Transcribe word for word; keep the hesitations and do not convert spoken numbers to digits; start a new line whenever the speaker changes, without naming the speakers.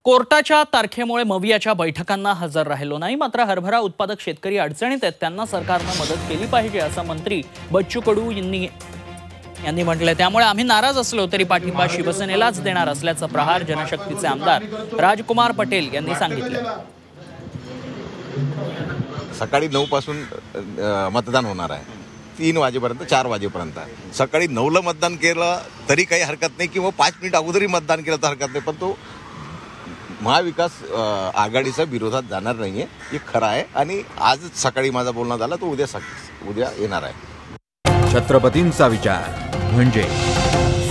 कोर्टाच्या तारखेमुळे मवियाच्या बैठकांना हजर राहिलो नाही, मात्र हरभरा उत्पादक शेतकरी अडचणीत आहेत, त्यांना सरकारने मदत केली पाहिजे असं मंत्री बच्चू कडू यांनी यांनी म्हटलंय। त्यामुळे आम्ही नाराज असलो तरी पाठिंबा शिवसेनेलाच देणार असल्याचं प्रहार जनशक्तीचे आमदार राजकुमार पटेल यांनी सांगितलं।
सकाळी नऊ पासून मतदान होणार आहे, तीन वाजेपर्यंत चार वाजेपर्यंत। सकाळी नऊला मतदान केलं तरी काही हरकत नाही किंवा पाच मिनिट अगोदरही मतदान केलं तर हरकत नाही, पण तो महाविकास आघाडीच्या विरोधात जाणार नाहीये हे खरं आहे। आणि आज सकाळी माझा बोलणं झाला तो उद्या उद्या येणार आहे।
छत्रपतींचा विचार म्हणजे